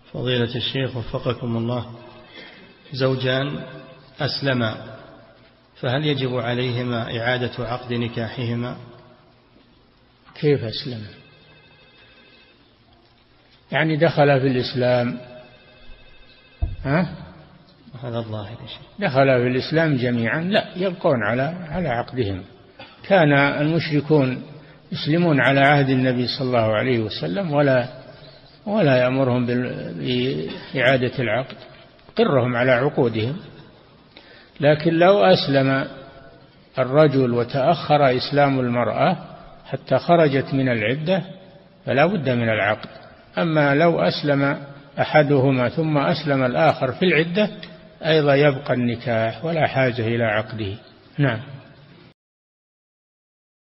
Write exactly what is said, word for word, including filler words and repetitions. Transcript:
فضيلة الشيخ وفقكم الله، زوجان أسلما، فهل يجب عليهما إعادة عقد نكاحهما؟ كيف أسلم؟ يعني دخل في الإسلام؟ ها؟ هذا الظاهر. دخل في الإسلام جميعا؟ لا، يبقون على على عقدهم. كان المشركون يسلمون على عهد النبي صلى الله عليه وسلم ولا ولا يأمرهم بإعادة العقد، قرهم على عقودهم. لكن لو أسلم الرجل وتأخر إسلام المرأة حتى خرجت من العدة فلا بد من العقد. أما لو أسلم أحدهما ثم أسلم الآخر في العدة أيضا يبقى النكاح ولا حاجة إلى عقده. نعم.